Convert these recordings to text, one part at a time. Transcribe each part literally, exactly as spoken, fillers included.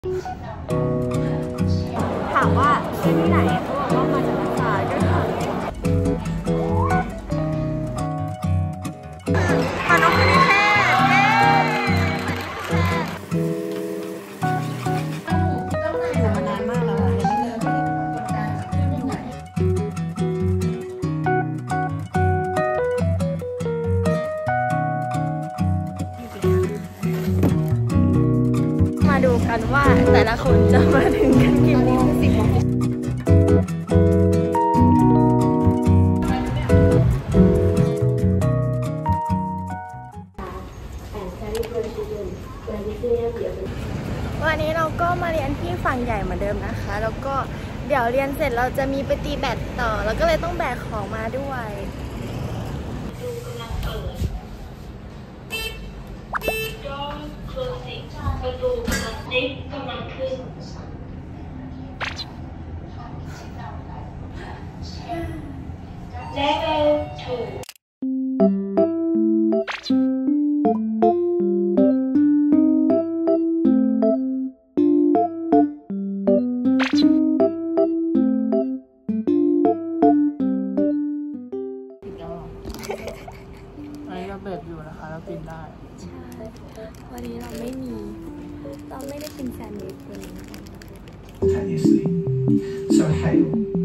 ถามว่าเป็นที่ไหนเขาบอกว่ามาจากภาษาก็คือปานกนิเทศอยู่มานานมากแล้วอะมาดูกันว่าแต่ละคนจะมาถึงกันกี่โมงวันนี้เราก็มาเรียนที่ฝั่งใหญ่เหมือนเดิมนะคะแล้วก็เดี๋ยวเรียนเสร็จเราจะมีไปตีแบดต่อแล้วก็เลยต้องแบกของมาด้วยประตูกำลังลิฟต์กำลังขึ้นLevel ทูอันนี้เราเบรกอยู่นะคะเราปีนได้ใช่วันนี้เราไม่มีเราไม่ได้กินแซนด์วิชเลย Obviously so hail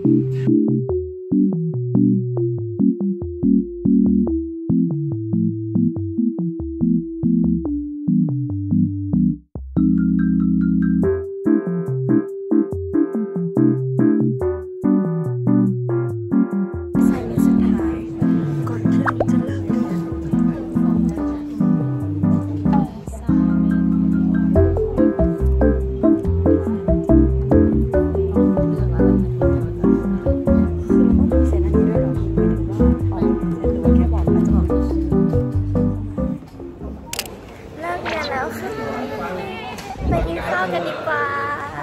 ไปกินข้าวกันดีกว่า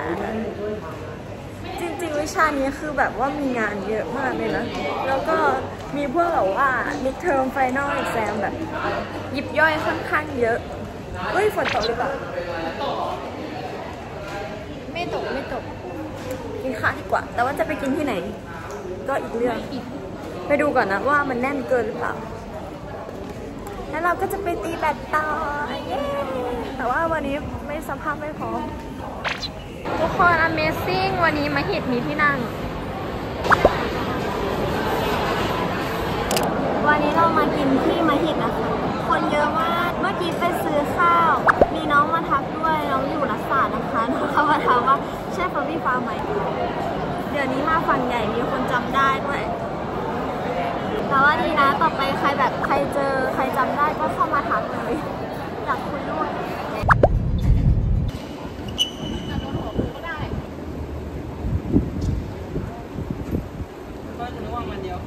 จริงๆวิชานี้คือแบบว่ามีงานเยอะมากเลยนะแล้วก็มีพวกแบบว่า midterm final exam แบบยิบย่อยค่อนข้างเยอะเฮ้ยฝนตกหรือเปล่าไม่ตกไม่ตกกินข้าวดีกว่าแต่ว่าจะไปกินที่ไหนก็อีกเรื่องไปดูก่อนนะว่ามันแน่นเกินหรือเปล่าแล้วเราก็จะไปตีแบดต่อเย้แต่ว่าวันนี้ไม่สภาพไม่พร้อมทุกคน Amazing วันนี้มาฮิตมีที่นั่งวันนี้เรามากินที่มาฮิตนะคะคนเยอะมากเมื่อกี้ไปซื้อข้าวมีน้องมาทักด้วยน้องอยู่รัฐศาสตร์นะคะเขามาถามว่าใช่ฟอร์บี้ฟาร์มไหมเดี๋ยวนี้มาฝั่งใหญ่มีคนจำได้ด้วยแต่ว่าดีนะต่อไปใครแบบใครเจอใครจำได้ก็เข้ามาทักเลยอยากคุยด้วยก็จะนึกว่ามันเดียว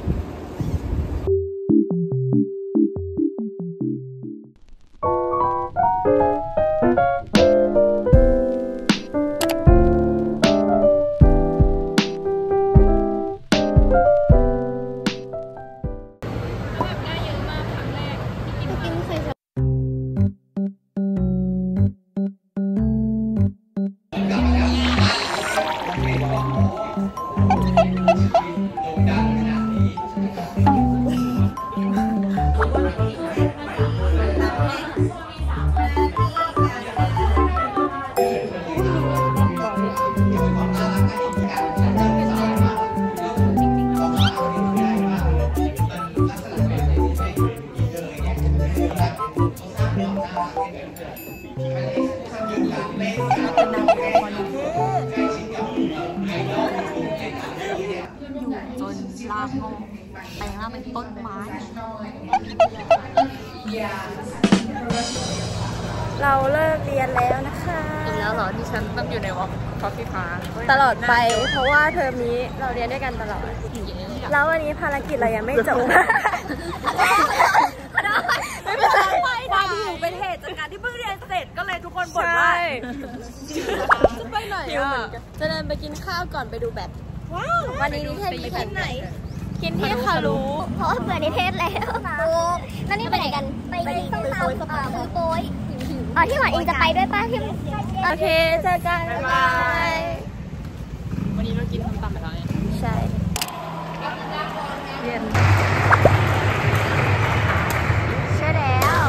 ลากงงแต่งหน้าเป็นต้นไม้เราเลิกเรียนแล้วนะคะอีกแล้วเหรอที่ฉันต้องอยู่ในวอล์กคอฟฟี่พาร์คตลอดไปเพราะว่าเทอมนี้เราเรียนด้วยกันตลอดแล้ววันนี้ภารกิจเรายังไม่จบไม่เป็นไรความหิวเป็นเหตุจากการที่เพิ่งเรียนเสร็จก็เลยทุกคนบ่นว่าจะไปไหนอ่ะจะเดินไปกินข้าวก่อนไปดูแบดวันนี้นิเทศไปไหน กินที่คารุเพราะเบื่อนิเทศแล้วนะแล้วนี่ไปไหนกันไปส้มตำซื้อโป๊ยหิวอ๋อที่หวานเองจะไปด้วยป่ะพี่โอเคเจอกันบ๊ายบายวันนี้เรากินส้มตำไปแล้วใช่เย็นใช่แล้ว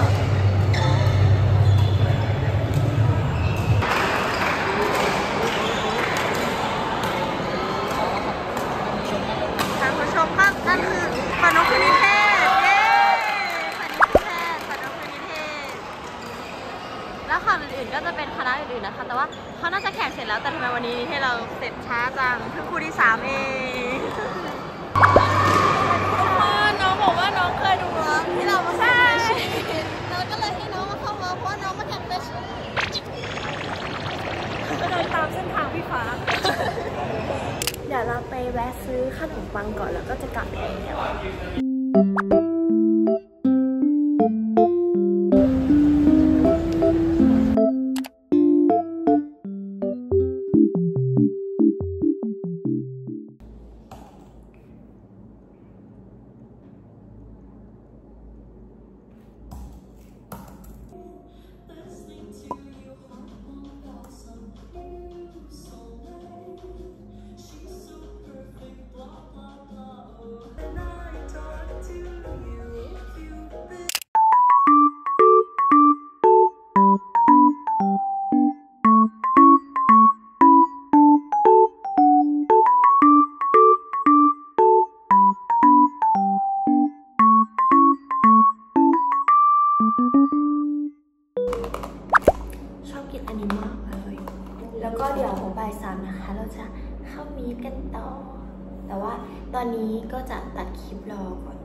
ท่านผู้ชมครับนั่นคือขนมคณิเทศเย้ขนมคณิเทศแล้วคำอื่นๆก็จะเป็นคณะอื่นๆนะคะแต่ว่าเขาน่าจะแข่งเสร็จแล้วแต่ทำไมวันนี้ให้เราเสร็จช้าจังเพิ่งครูที่สามเองน้องบอกว่าน้องเคยดูร้องที่เรามาใช่แล้วก็เลยให้น้องมาเข้ามาเพราะน้องมาแข่งเต้นก็เดินตามเส้นทางพี่ฟ้าเดี๋ยวเราไปแวะซื้อขนมปังก่อนแล้วก็จะกลับเองแล้วชอบกินอันนี้มากเลยแล้วก็เดี๋ยวบ่ายสามนะคะเราจะเข้ามีกันต่อแต่ว่าตอนนี้ก็จะตัดคลิปรอก่อน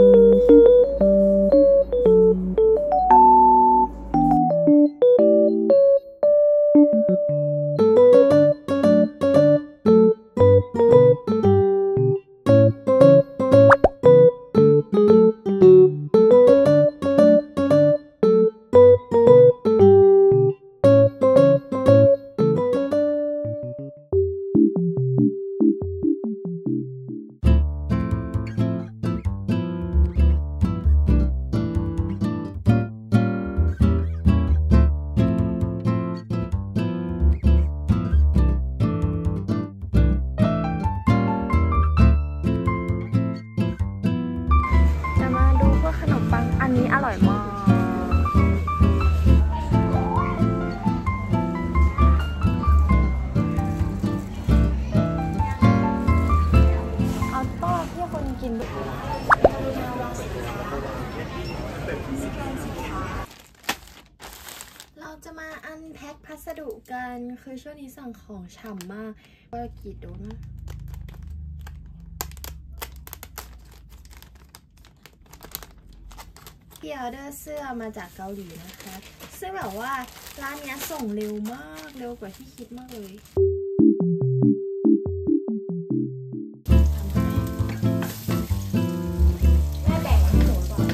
อันนี้อร่อยมากเอาต้อที่คนกินเราจะมาอันแพ็คพัสดุกันคือช่วงนี้สั่งของฉ่ำมากก็กี่โดนนะที่ออเดอร์เสื้อมาจากเกาหลีนะคะซึ่งแบบว่าร้านนี้ส่งเร็วมากเร็วกว่าที่คิดมากเลยแม่แบ่งให้หนูก่อน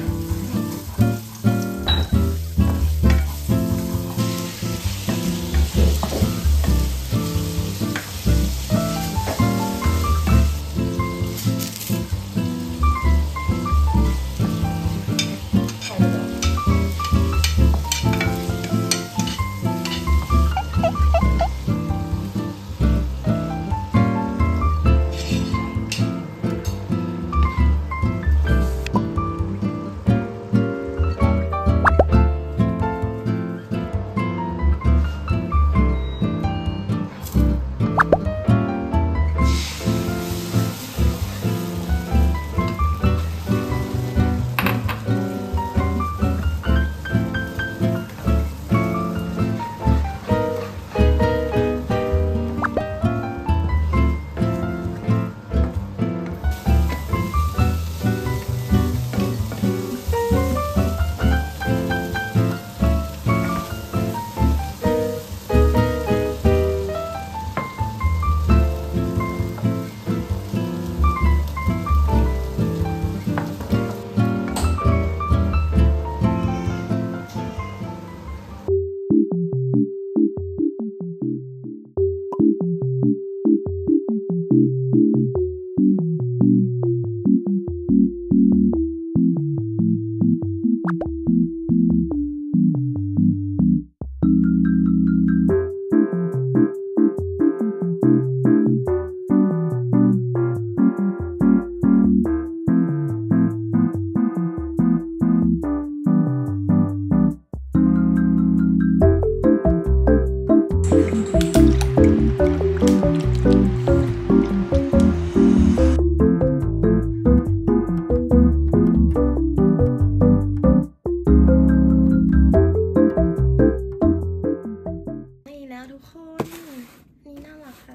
นี่น่ารักค่ะ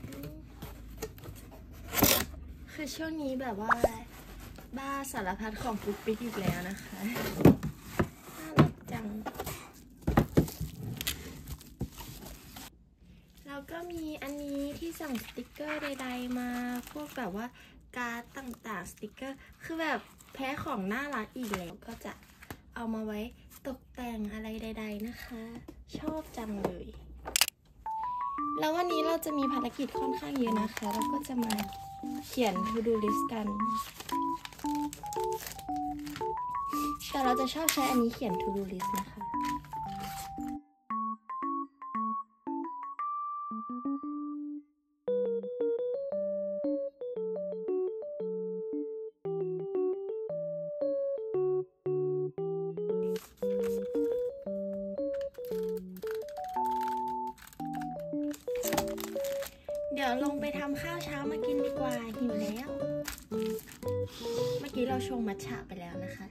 คือช่วงนี้แบบว่าบ้าสารพัดของปุ๊กปิ๊กอีกแล้วนะคะน่ารักจังแล้วก็มีอันนี้ที่สั่งสติกเกอร์ใดๆมาพวกแบบว่าการ์ดต่างๆสติกเกอร์คือแบบแพ้ของน่ารักอีกแล้วก็จะเอามาไว้ตกแต่งอะไรใดๆนะคะชอบจังเลยแล้ววันนี้เราจะมีภารกิจค่อนข้างเยอะนะคะเราก็จะมาเขียน to do list กันแต่เราจะชอบใช้อันนี้เขียน to do list นะคะเดี๋ยวลงไปทำข้าวเช้ามากินดีกว่าหิวแล้ว เมื่อกี้เราชงมัทฉะไปแล้วนะคะ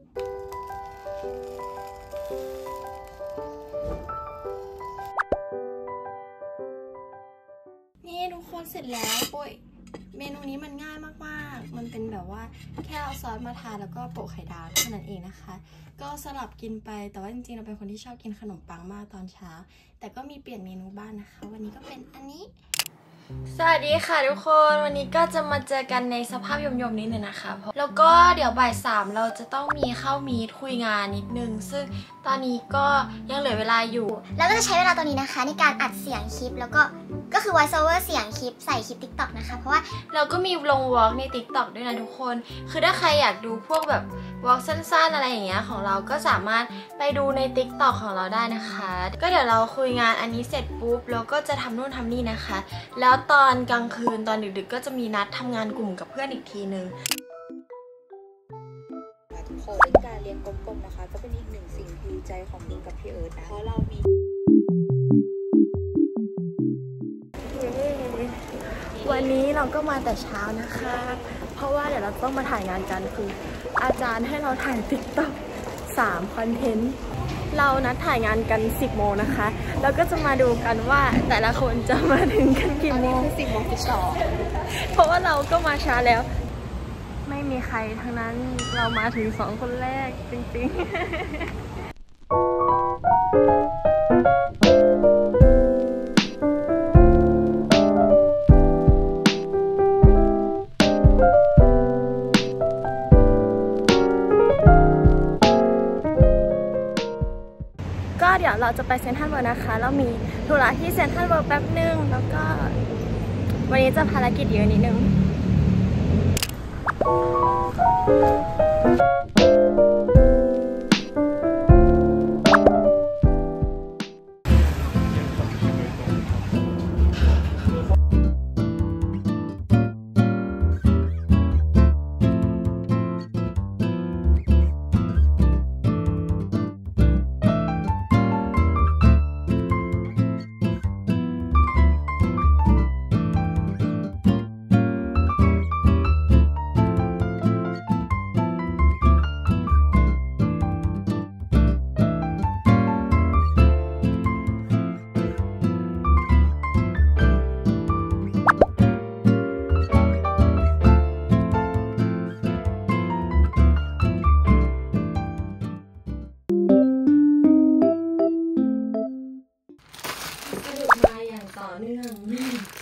นี่ทุกคนเสร็จแล้วปุ้ยเมนูนี้มันง่ายมากๆมันเป็นแบบว่าแค่เอาซอสมาทาแล้วก็โปะไข่ดาวเท่านั้นเองนะคะก็สลับกินไปแต่ว่าจริงๆเราเป็นคนที่ชอบกินขนมปังมากตอนเช้าแต่ก็มีเปลี่ยนเมนูบ้างนะคะวันนี้ก็เป็นอันนี้สวัสดีค่ะทุกคนวันนี้ก็จะมาเจอกันในสภาพยมๆนิดนึงนะคะแล้วก็เดี๋ยวบ่ายสามเราจะต้องมีเข้ามีทคุยงานนิดนึงซึ่งตอนนี้ก็ยังเหลือเวลาอยู่แล้วก็จะใช้เวลาตอนนี้นะคะในการอัดเสียงคลิปแล้วก็ก็คือ voice over เสียงคลิปใส่คลิป ติ๊กต็อก นะคะเพราะว่าเราก็มีลงวอล์กใน ติ๊กต็อก ด้วยนะทุกคนคือถ้าใครอยากดูพวกแบบวอล์กสั้นๆอะไรอย่างเงี้ยของเราก็สามารถไปดูใน ติ๊กต็อก ของเราได้นะคะก็เดี๋ยวเราคุยงานอันนี้เสร็จปุ๊บแล้วก็จะทำนู่นทำนี่นะคะแล้วตอนกลางคืนตอนดึกๆก็จะมีนัดทำงานกลุ่มกับเพื่อนอีกทีนึงทุกคนการเลี้ยงกลมๆนะคะก็เป็นอีกหนึ่งสิ่งที่ใจของนิ้งกับพี่เอิร์ธนะเพราะเรามีวันนี้เราก็มาแต่เช้านะคะเพราะว่าเดี๋ยวเราต้องมาถ่ายงานกันคืออาจารย์ให้เราถ่าย ติ๊กต็อก สามคอนเทนต์เรานัดถ่ายงานกันสิบโมงนะคะแล้วก็จะมาดูกันว่าแต่ละคนจะมาถึงกันกี่โมงสิบโมงสิบสองเพราะว่าเราก็มาช้าแล้วไม่มีใครทั้งนั้นเรามาถึงสองคนแรกจริงๆก็เดี๋ยวเราจะไปเซ็นทรัลเวิลด์นะคะแล้วมีธุระที่เซ็นทรัลเวิลด์แป๊บนึงแล้วก็วันนี้จะภารกิจเยอะนิดนึงต่อเนื่อง